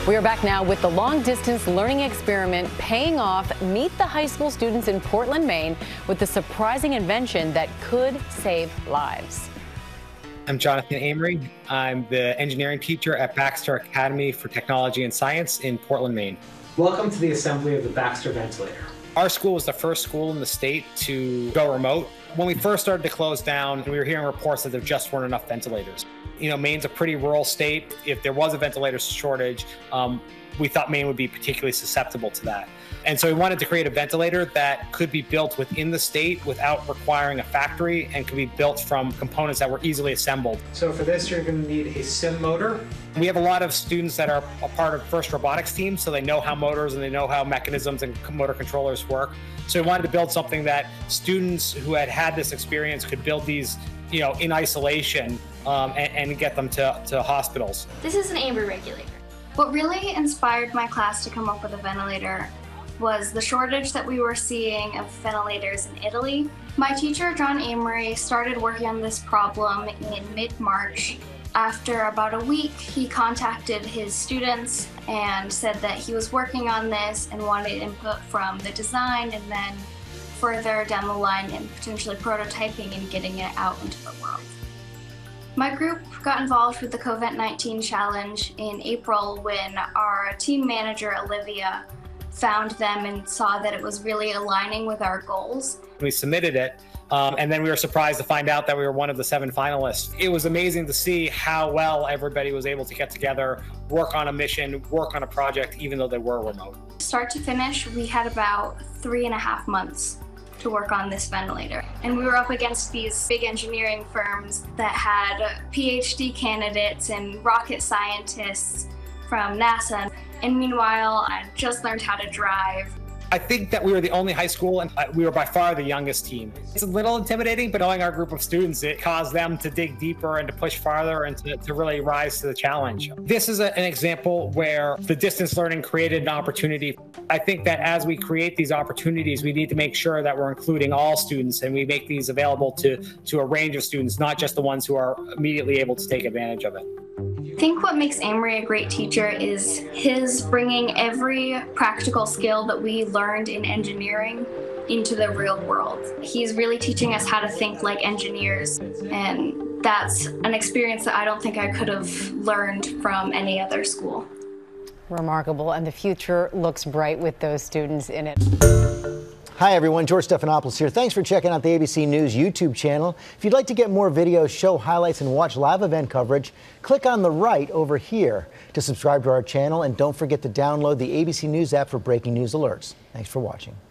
We are back now with the long-distance learning experiment paying off. Meet the high school students in Portland, Maine, with the surprising invention that could save lives. I'm Jonathan Amory. I'm the engineering teacher at Baxter Academy for Technology and Science in Portland, Maine. Welcome to the assembly of the Baxter ventilator. Our school was the first school in the state to go remote. When we first started to close down, we were hearing reports that there just weren't enough ventilators. You know, Maine's a pretty rural state. If there was a ventilator shortage, we thought Maine would be particularly susceptible to that. And so we wanted to create a ventilator that could be built within the state without requiring a factory and could be built from components that were easily assembled. So for this, you're going to need a sim motor. We have a lot of students that are a part of FIRST robotics team, so they know how motors and they know how mechanisms and motor controllers work. So we wanted to build something that students who had this experience could build these, you know, in isolation and get them to hospitals. This is an amber regulator. What really inspired my class to come up with a ventilator was the shortage that we were seeing of ventilators in Italy. My teacher, John Amory, started working on this problem in mid-March. After about a week, he contacted his students and said that he was working on this and wanted input from the design and then further down the line and potentially prototyping and getting it out into the world. My group got involved with the COVID-19 challenge in April when our team manager, Olivia, found them and saw that it was really aligning with our goals. We submitted it, and then we were surprised to find out that we were one of the 7 finalists. It was amazing to see how well everybody was able to get together, work on a mission, work on a project, even though they were remote. Start to finish, we had about 3.5 months to work on this ventilator. And we were up against these big engineering firms that had PhD candidates and rocket scientists from NASA. And meanwhile, I just learned how to drive. I think that we were the only high school and we were by far the youngest team. It's a little intimidating, but knowing our group of students, it caused them to dig deeper and to push farther and to really rise to the challenge. This is an example where the distance learning created an opportunity. I think that as we create these opportunities, we need to make sure that we're including all students and we make these available to a range of students, not just the ones who are immediately able to take advantage of it. I think what makes Amory a great teacher is his bringing every practical skill that we learned in engineering into the real world. He's really teaching us how to think like engineers, and that's an experience that I don't think I could have learned from any other school. Remarkable, and the future looks bright with those students in it. Hi everyone, George Stephanopoulos here. Thanks for checking out the ABC News YouTube channel. If you'd like to get more videos, show highlights, and watch live event coverage, click on the right over here to subscribe to our channel, and don't forget to download the ABC News app for breaking news alerts. Thanks for watching.